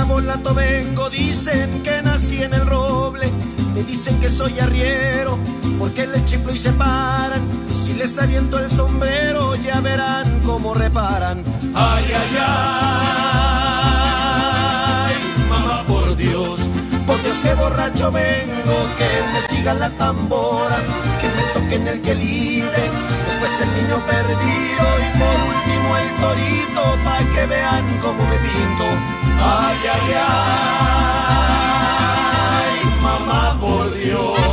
Volato vengo, dicen que nací en el roble. Me dicen que soy arriero, porque les chiflo y se paran. Y si les aviento el sombrero, ya verán cómo reparan. Ay, ay, ay, mamá, por Dios que borracho vengo, que me siga la tambora, que me toquen el quelite, después el niño perdido y por último el torito, pa' que vean cómo me pinto. Ay, ay, ay, mamá, por Dios.